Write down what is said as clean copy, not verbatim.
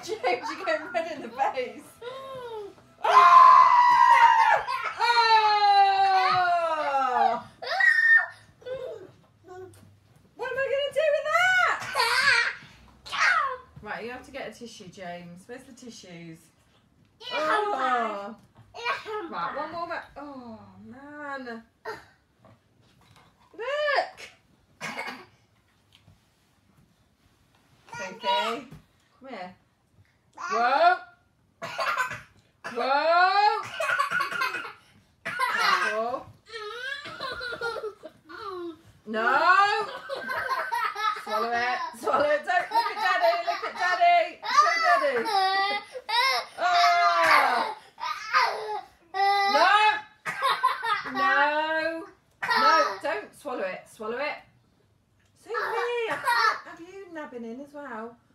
James, you're getting red in the face. Oh! What am I going to do with that? Right, you have to get a tissue, James. Where's the tissues? Oh. Right, one more. Oh, man. Look. Sophie, come here. Whoa. Whoa. Careful. No. Swallow it. Swallow it. Don't look at Daddy. Look at Daddy. Show Daddy. Oh. No. No. No. Don't swallow it. Swallow it. Sophie, I can't have you nabbing in as well.